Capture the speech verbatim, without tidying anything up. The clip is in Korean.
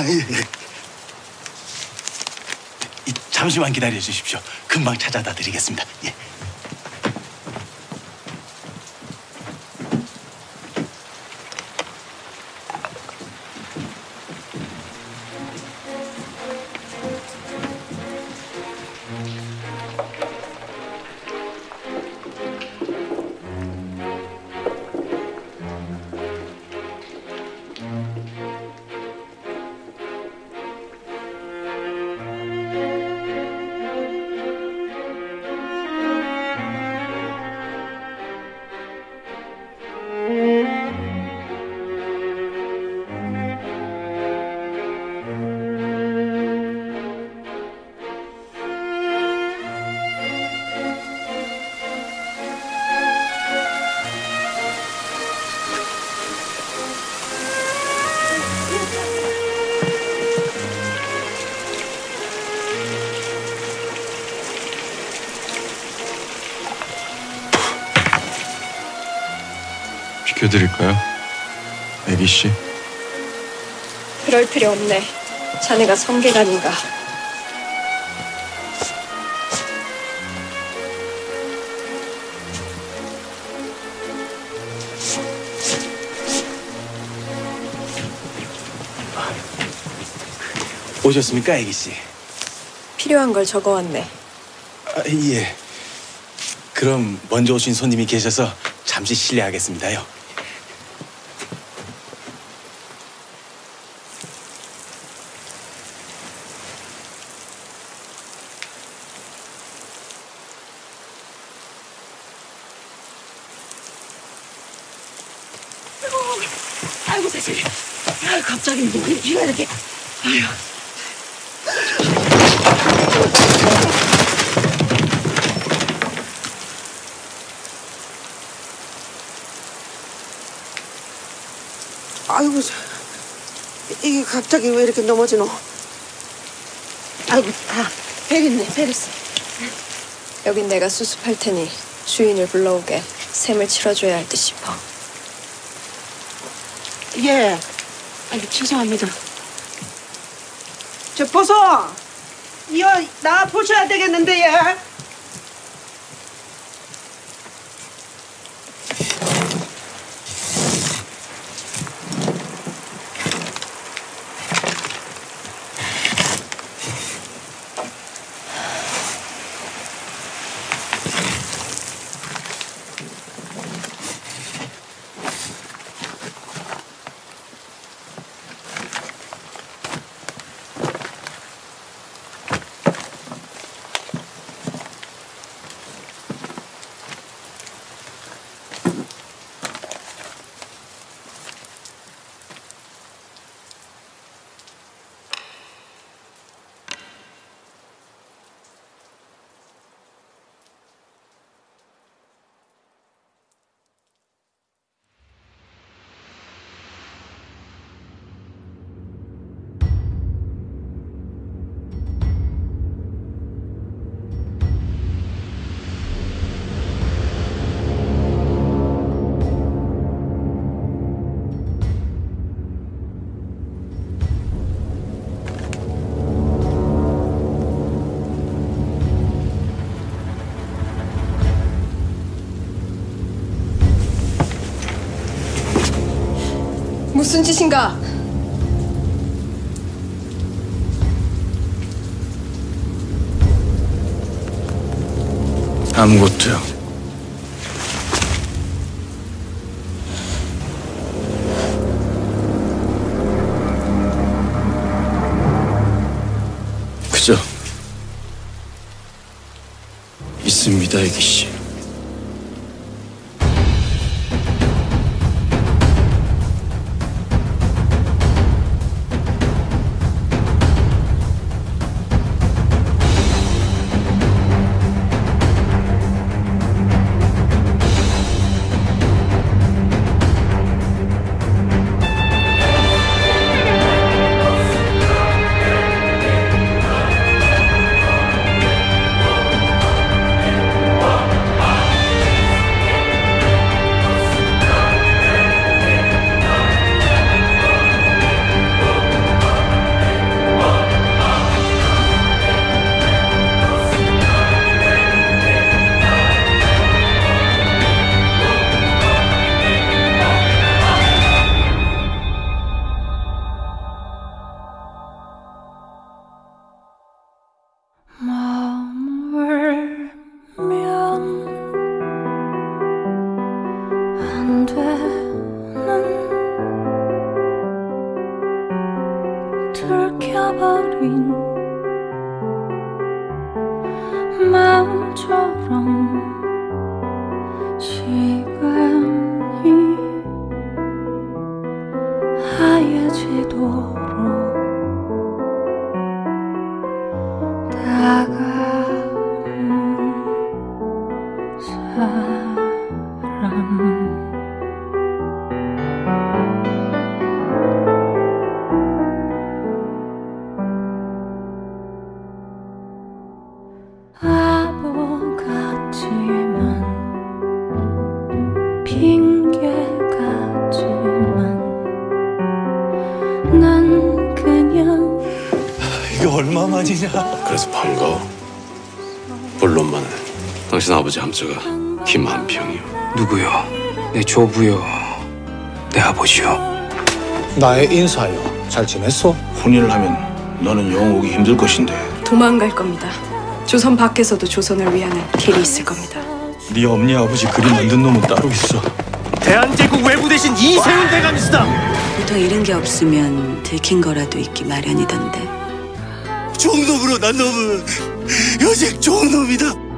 아, 예. 이, 잠시만 기다려 주십시오. 금방 찾아다 드리겠습니다. 예. 비켜드릴까요? 애기 씨? 그럴 필요 없네. 자네가 성계가인가. 오셨습니까, 애기 씨? 필요한 걸 적어왔네. 아, 예. 그럼 먼저 오신 손님이 계셔서 잠시 실례하겠습니다요. 아이고 세상에. 아 갑자기 뭐 비가 이렇게. 아유. 아이고, 이게 갑자기 왜 이렇게 넘어지노? 아이고, 아, 베렸네, 베렸어. 여긴 내가 수습할 테니 주인을 불러오게 셈을 치러줘야 할 듯 싶어. 예, 아이고, 죄송합니다. 저 보소, 이거 나 보셔야 되겠는데, 예. 무슨 짓인가? 아무것도요. 그저 있습니다, 애기 씨. 사라지도록 다가온 사람 바보 같지만 핑계 같지만 난 그냥 이거 얼마만이냐? 그래서 반가워. 본론만 해. 당신 아버지 함자가 김한평이요. 누구요? 내 조부요. 내 아버지요. 나의 인사요. 잘 지냈어? 혼인을 하면 너는 영 오기 힘들 것인데. 도망갈 겁니다. 조선 밖에서도 조선을 위하는 길이 있을 겁니다. 네 엄니 아버지 그림 만든 놈은 따로 있어. 대한제국 외부 대신 이세훈 대감이시다. 보통 이런 게 없으면 들킨 거라도 있기 마련이던데. 좋은 놈으로 난 놈은 여직 좋은 놈이다.